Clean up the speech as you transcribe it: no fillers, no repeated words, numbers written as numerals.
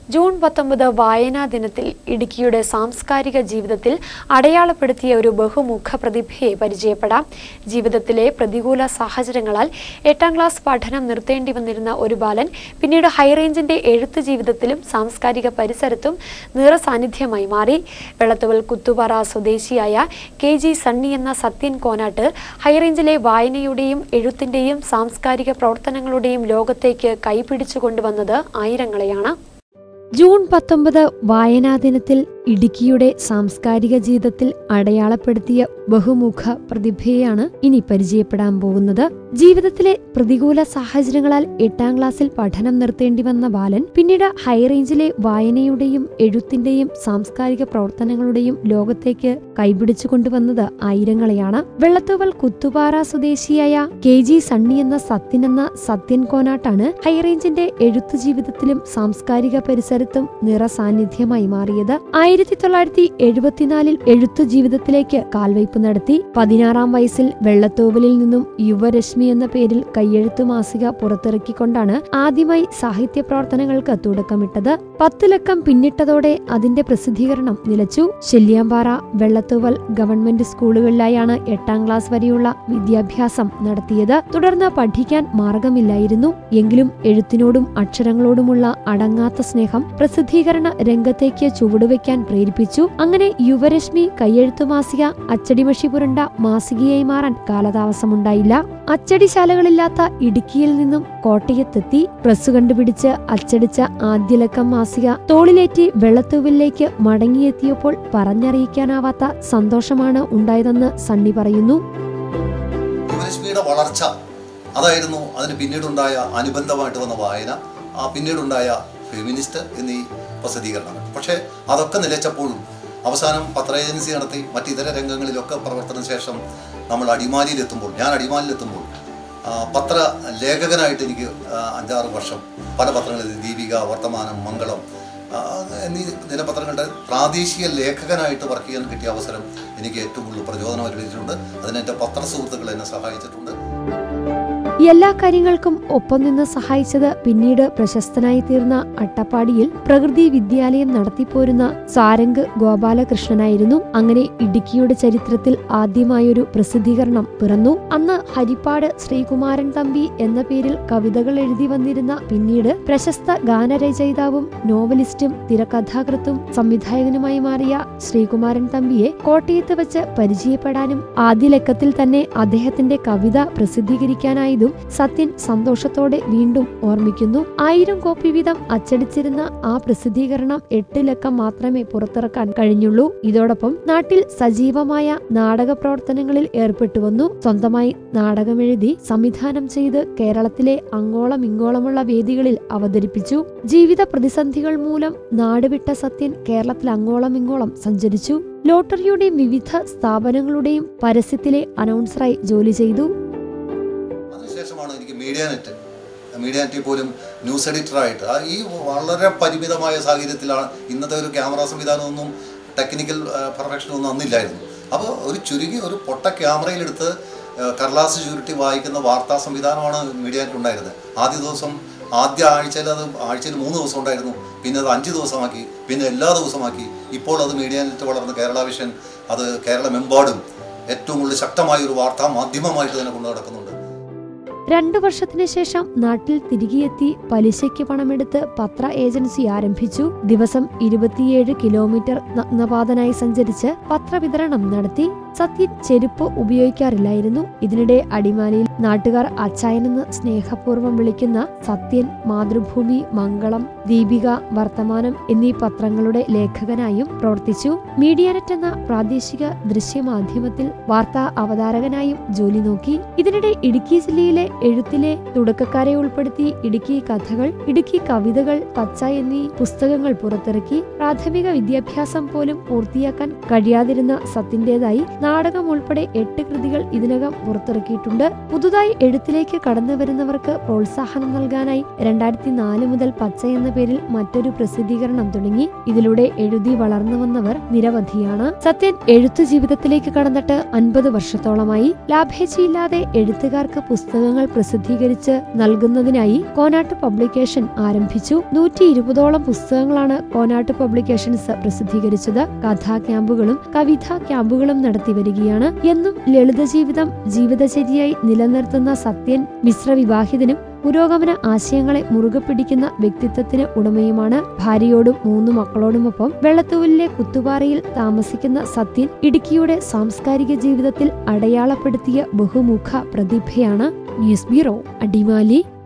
June 19 വായനാ ദിനത്തിൽ ഇടുക്കിയുടെ സാംസ്കാരിക ജീവിതത്തിൽ അടയാളപ്പെടുത്തിയ ഒരു ബഹുമുഖ പ്രതിഭയെ പരിചയപ്പെടാം. ജീവിതത്തിലെ പ്രതികൂല സാഹചര്യങ്ങളാൽ 8ാം ക്ലാസ് പഠനം നിർത്തേണ്ടി വന്നിരുന്ന ഒരു ബാലൻ പിന്നീട് ഹൈറേഞ്ചിന്റെ എഴുത്ത് ജീവിതത്തിലും സാംസ്കാരിക പരിസരത്തും നിറസാന്നിധ്യമായി മാറി. വെള്ളത്തുവൽ കുത്തുപാറ സ്വദേശിയായ KG സണ്ണി എന്ന സത്യൻ കോനാട്ട് ഹൈറേഞ്ചിലെ വായനയുടെയും എഴുത്തിന്റെയും സാംസ്കാരിക പ്രവർത്തനങ്ങളുടെയും ലോകത്തേക്ക് കൈപിടിച്ചു കൊണ്ടുവന്നത് ആയിരങ്ങളെയാണ്. ജൂൺ 19 വായനാ ദിനത്തിൽ ഇടുക്കിയുടെ സാംസ്കാരിക ജീവിതത്തിൽ അടയാളപ്പെടുത്തിയ ബഹുമുഖ പ്രതിഭയെയാണ് ഇനി പരിചയപ്പെടാൻ പോകുന്നത്. ജീവിതത്തിലെ പ്രതികൂല സാഹചര്യങ്ങളാൽ 8ാം ക്ലാസ്സിൽ പഠനം നിർത്തേണ്ടി വന്ന ബാലൻ പിന്നീട് ഹൈറേഞ്ചിലെ വായനയുടെയും എഴുത്തിന്റെയും സാംസ്കാരിക പ്രവർത്തനങ്ങളുടെയും ലോകത്തേക്ക് കൈപിടിച്ചു കൊണ്ടുവന്നത് ആയിരങ്ങളെയാണ്. വെള്ളത്തുവൽ കുത്തുപാറ സ്വദേശിയായ KG സണ്ണി എന്ന സത്യൻ കോനാട്ടാണ് ഹൈറേഞ്ചിന്റെ എഴുത്തു ജീവിതത്തിലും സാംസ്കാരിക പരിസരത്തും നിറസാന്നിധ്യമായി മാറിയത്. 1974 എഴുത്തു ജീവിതത്തിലേക്ക് കാൽവയ്പ് നടത്തി. 16ാം വയസ്സിൽ വെള്ളത്തോവലിൽ നിന്നും യുവരശ്മി എന്ന പേരിൽ കയ്യെഴുത്തു മാസിക പുറത്തിറക്കിക്കൊണ്ടാണ് ആദ്യമായി സാഹിത്യ പ്രവർത്തനങ്ങൾക്ക് തുടക്കമിട്ടത്. 10 ലക്കം പിന്നിട്ടതോടെ അതിന്റെ പ്രസിദ്ധീകരണം നിലച്ചു. ശല്യാംപാറ, വെള്ളത്തോവൽ ഗവൺമെന്റ് സ്കൂളുകളിലായാണ് 8ാം ക്ലാസ് വരെയുള്ള വിദ്യാഭ്യാസം നടത്തിയത്. തുടർന്ന് പഠിക്കാൻ മാർഗമില്ലായിരുന്നു. എങ്കിലും എഴുത്തിനോടും അക്ഷരങ്ങളോടുമുള്ള അടങ്ങാത്ത സ്നേഹം പ്രസിദ്ധീകരണ രംഗത്തേക്ക് ചുവടുവെക്കാൻ പ്രേരിപ്പിച്ചു. അങ്ങനെ യുവരശ്മി കയ്യെഴുത്തു മാസിക അച്ചടിമഷി പുരണ്ട മാസികയായി മാറാൻ കാലതാമസമുണ്ടായില്ല. അച്ചടിശാലകളില്ലാത്ത ഇടുക്കിയിൽ നിന്നും കോട്ടയത്തെത്തി പ്രസ് കണ്ടുപിടിച്ച് അച്ചടിച്ച ആദ്യലക്കം മാസിക തോളിലേറ്റി വെള്ളത്തൂവിലേക്ക് മടങ്ങിയെത്തിയപ്പോൾ പറഞ്ഞറിയിക്കാനാവാത്ത സന്തോഷമാണ് ഉണ്ടായതെന്ന് സണ്ണി പറയുന്നു. യുവരശ്മിയുടെ വളർച്ച അതായിരുന്നു. അതിന് പിന്നീടുണ്ടായ അനുബന്ധമായിട്ട് വന്ന വായന, പിന്നീടുണ്ടായ ഫെമിനിസ്റ്റ് എന്നീ പ്രസിദ്ധീകരണങ്ങൾ. പക്ഷേ അതൊക്കെ നിലച്ചപ്പോഴും അവസാനം പത്ര ഏജൻസി നടത്തി മറ്റിതര രംഗങ്ങളിലൊക്കെ പ്രവർത്തന ശേഷം നമ്മൾ ഞാൻ അടിമാലിലെത്തുമ്പോൾ പത്ര ലേഖകനായിട്ട് എനിക്ക് 5-6 വർഷം പല പത്രങ്ങളിൽ ദീപിക, വർത്തമാനം, മംഗളം എന്നീ ദിനപത്രങ്ങളുടെ പ്രാദേശിക ലേഖകനായിട്ട് വർക്ക് ചെയ്യാൻ കിട്ടിയ അവസരം എനിക്ക് ഏറ്റവും കൂടുതൽ പ്രചോദനം ലഭിച്ചിട്ടുണ്ട്. അതിന് എൻ്റെ പത്ര സുഹൃത്തുക്കൾ എന്നെ സഹായിച്ചിട്ടുണ്ട്. എല്ലാ കാര്യങ്ങൾക്കും ഒപ്പം നിന്ന് സഹായിച്ചത് പിന്നീട് പ്രശസ്തനായി തീർന്ന അട്ടപ്പാടിയിൽ പ്രകൃതി വിദ്യാലയം നടത്തിപ്പോരുന്ന സാരംഗ് ഗോപാലകൃഷ്ണനായിരുന്നു. അങ്ങനെ ഇടുക്കിയുടെ ചരിത്രത്തിൽ ആദ്യമായൊരു പ്രസിദ്ധീകരണം പിറന്നു. അന്ന് ഹരിപ്പാട് ശ്രീകുമാരൻ തമ്പി എന്ന പേരിൽ കവിതകൾ എഴുതി വന്നിരുന്ന പിന്നീട് പ്രശസ്ത ഗാനരചയിതാവും നോവലിസ്റ്റും തിരക്കഥാകൃത്തും സംവിധായകനുമായി മാറിയ ശ്രീകുമാരൻ തമ്പിയെ കോട്ടയത്ത് വെച്ച് പരിചയപ്പെടാനും ആദ്യ ലക്കത്തിൽ തന്നെ അദ്ദേഹത്തിന്റെ കവിത പ്രസിദ്ധീകരിക്കാനായതും സത്യൻ സന്തോഷത്തോടെ വീണ്ടും ഓർമ്മിക്കുന്നു. 1000 കോപ്പി വീതം അച്ചടിച്ചിരുന്ന ആ പ്രസിദ്ധീകരണം 8 ലക്കം മാത്രമേ പുറത്തിറക്കാൻ കഴിഞ്ഞുള്ളൂ. ഇതോടൊപ്പം നാട്ടിൽ സജീവമായ നാടക പ്രവർത്തനങ്ങളിൽ ഏർപ്പെട്ടു വന്നു. സ്വന്തമായി നാടകമെഴുതി സംവിധാനം ചെയ്ത് കേരളത്തിലെ അങ്ങോളം ഇങ്ങോളമുള്ള വേദികളിൽ അവതരിപ്പിച്ചു. ജീവിത പ്രതിസന്ധികൾ മൂലം നാടുവിട്ട സത്യൻ കേരളത്തിൽ അങ്ങോളം ഇങ്ങോളം സഞ്ചരിച്ചു. ലോട്ടറിയുടെയും വിവിധ സ്ഥാപനങ്ങളുടെയും പരസ്യത്തിലെ അനൗൺസറായി ജോലി ചെയ്തു. അതിനുശേഷമാണ് എനിക്ക് മീഡിയാനെറ്റിൽ പോലും ന്യൂസ് എഡിറ്ററായിട്ട് ഈ വളരെ പരിമിതമായ സാഹചര്യത്തിലാണ്. ഇന്നത്തെ ഒരു ക്യാമറ സംവിധാനമൊന്നും ടെക്നിക്കൽ പെർഫെക്ഷനൊന്നും അന്നില്ലായിരുന്നു. അപ്പോൾ ഒരു പൊട്ട ക്യാമറയിലെടുത്ത് കടലാസ് ചുരുട്ടി വായിക്കുന്ന വാർത്താ സംവിധാനമാണ് മീഡിയാനെറ്റ് ഉണ്ടായിരുന്നത്. ആദ്യ ആഴ്ചയിൽ അത് ആഴ്ചയിൽ 3 ദിവസം ഉണ്ടായിരുന്നു. പിന്നെ അത് 5 ദിവസമാക്കി, പിന്നെ എല്ലാ ദിവസമാക്കി. ഇപ്പോൾ അത് മീഡിയാനെറ്റ് വളർന്ന് കേരള വിഷൻ അത് കേരളമെമ്പാടും ഏറ്റവും കൂടുതൽ ശക്തമായ ഒരു വാർത്താ മാധ്യമമായിട്ട് തന്നെ കൊണ്ടു നടക്കുന്നുണ്ട്. 2 വർഷത്തിന് ശേഷം നാട്ടിൽ തിരികെയെത്തി പലിശയ്ക്ക് പണമെടുത്ത് പത്ര ഏജൻസി ആരംഭിച്ചു. ദിവസം 27 കിലോമീറ്റർ നഗ്നപാതനായി സഞ്ചരിച്ച് പത്രവിതരണം നടത്തി. സത്യൻ ചെരുപ്പ് ഉപയോഗിക്കാറില്ലായിരുന്നു. ഇതിനിടെ അടിമാലിയിൽ നാട്ടുകാർ അച്ചായനെന്ന് സ്നേഹപൂർവ്വം വിളിക്കുന്ന സത്യൻ മാതൃഭൂമി, മംഗളം, ദീപിക, വർത്തമാനം എന്നീ പത്രങ്ങളുടെ ലേഖകനായും പ്രവർത്തിച്ചു. മീഡിയാനെറ്റ് എന്ന പ്രാദേശിക ദൃശ്യമാധ്യമത്തിൽ വാർത്താ അവതാരകനായും ജോലി നോക്കി. ഇതിനിടെ ഇടുക്കി ജില്ലയിലെ എഴുത്തിലെ തുടക്കക്കാരെ ഉൾപ്പെടുത്തി ഇടുക്കി കഥകൾ, ഇടുക്കി കവിതകൾ, പച്ച എന്നീ പുസ്തകങ്ങൾ പുറത്തിറക്കി. പ്രാഥമിക വിദ്യാഭ്യാസം പോലും പൂർത്തിയാക്കാൻ കഴിയാതിരുന്ന സത്യന്റേതായി നാടകം ഉൾപ്പെടെ 8 കൃതികൾ ഇതിനകം പുറത്തിറക്കിയിട്ടുണ്ട്. പുതുതായി എഴുത്തിലേക്ക് കടന്നു വരുന്നവർക്ക് പ്രോത്സാഹനം നൽകാനായി 2004 മുതൽ പച്ച എന്ന പേരിൽ മറ്റൊരു പ്രസിദ്ധീകരണം തുടങ്ങി. ഇതിലൂടെ എഴുതി വളർന്നു വന്നവർ നിരവധിയാണ്. സത്യൻ എഴുത്തു ജീവിതത്തിലേക്ക് കടന്നിട്ട് 50 വർഷത്തോളമായി. ലാഭേച്ഛയില്ലാതെ എഴുത്തുകാർക്ക് പുസ്തകങ്ങൾ പ്രസിദ്ധീകരിച്ച് നൽകുന്നതിനായി കോനാട്ട് പബ്ലിക്കേഷൻ ആരംഭിച്ചു. 120ഓളം പുസ്തകങ്ങളാണ് കോനാട്ട് പബ്ലിക്കേഷൻസ് പ്രസിദ്ധീകരിച്ചത്. കഥാ ക്യാമ്പുകളും കവിതാ ക്യാമ്പുകളും നടത്തി വരികയാണ്. എന്നും ലളിത ജീവിതം ജീവിതചര്യയായി നിലനിർത്തുന്ന സത്യൻ മിശ്രവിവാഹിതനും പുരോഗമന ആശയങ്ങളെ മുറുകെ പിടിക്കുന്ന വ്യക്തിത്വത്തിന് ഉടമയുമാണ്. ഭാര്യയോടും 3 മക്കളോടുമൊപ്പം വെള്ളത്തൂവിലെ കുത്തുപാറയിൽ താമസിക്കുന്ന സത്യൻ ഇടുക്കിയുടെ സാംസ്കാരിക ജീവിതത്തിൽ അടയാളപ്പെടുത്തിയ ബഹുമുഖ പ്രതിഭയാണ്. News bureau, Adimali.